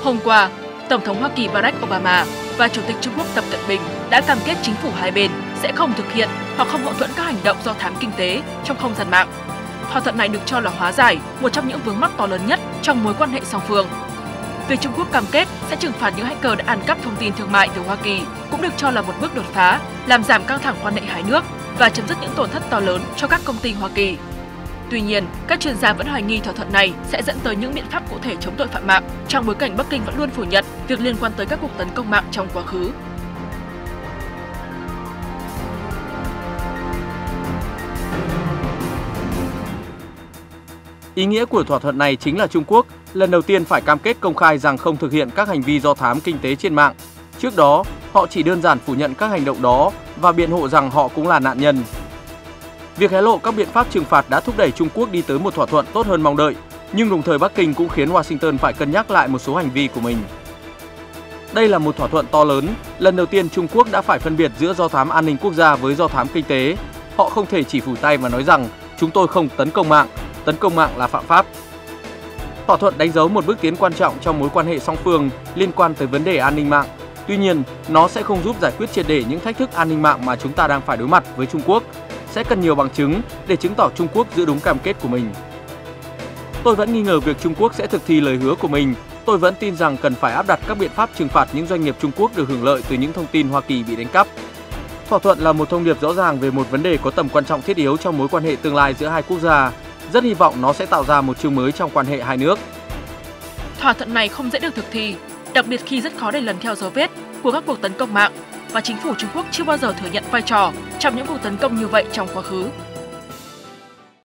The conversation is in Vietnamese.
Hôm qua, Tổng thống Hoa Kỳ Barack Obama và Chủ tịch Trung Quốc Tập Cận Bình đã cam kết chính phủ hai bên sẽ không thực hiện hoặc không hậu thuẫn các hành động do thám kinh tế trong không gian mạng. Thỏa thuận này được cho là hóa giải một trong những vướng mắc to lớn nhất trong mối quan hệ song phương. Việc Trung Quốc cam kết sẽ trừng phạt những hacker đã ăn cắp thông tin thương mại từ Hoa Kỳ cũng được cho là một bước đột phá, làm giảm căng thẳng quan hệ hai nước và chấm dứt những tổn thất to lớn cho các công ty Hoa Kỳ. Tuy nhiên, các chuyên gia vẫn hoài nghi thỏa thuận này sẽ dẫn tới những biện pháp cụ thể chống tội phạm mạng, trong bối cảnh Bắc Kinh vẫn luôn phủ nhận việc liên quan tới các cuộc tấn công mạng trong quá khứ. Ý nghĩa của thỏa thuận này chính là Trung Quốc lần đầu tiên phải cam kết công khai rằng không thực hiện các hành vi do thám kinh tế trên mạng. Trước đó, họ chỉ đơn giản phủ nhận các hành động đó và biện hộ rằng họ cũng là nạn nhân. Việc hé lộ các biện pháp trừng phạt đã thúc đẩy Trung Quốc đi tới một thỏa thuận tốt hơn mong đợi, nhưng đồng thời Bắc Kinh cũng khiến Washington phải cân nhắc lại một số hành vi của mình. Đây là một thỏa thuận to lớn, lần đầu tiên Trung Quốc đã phải phân biệt giữa do thám an ninh quốc gia với do thám kinh tế. Họ không thể chỉ phủi tay và nói rằng chúng tôi không tấn công mạng là phạm pháp. Thỏa thuận đánh dấu một bước tiến quan trọng trong mối quan hệ song phương liên quan tới vấn đề an ninh mạng. Tuy nhiên, nó sẽ không giúp giải quyết triệt để những thách thức an ninh mạng mà chúng ta đang phải đối mặt với Trung Quốc. Sẽ cần nhiều bằng chứng để chứng tỏ Trung Quốc giữ đúng cam kết của mình. Tôi vẫn nghi ngờ việc Trung Quốc sẽ thực thi lời hứa của mình. Tôi vẫn tin rằng cần phải áp đặt các biện pháp trừng phạt những doanh nghiệp Trung Quốc được hưởng lợi từ những thông tin Hoa Kỳ bị đánh cắp. Thỏa thuận là một thông điệp rõ ràng về một vấn đề có tầm quan trọng thiết yếu trong mối quan hệ tương lai giữa hai quốc gia. Rất hy vọng nó sẽ tạo ra một chương mới trong quan hệ hai nước. Thỏa thuận này không dễ được thực thi, đặc biệt khi rất khó để lần theo dấu vết của các cuộc tấn công mạng và chính phủ Trung Quốc chưa bao giờ thừa nhận vai trò trong những cuộc tấn công như vậy trong quá khứ.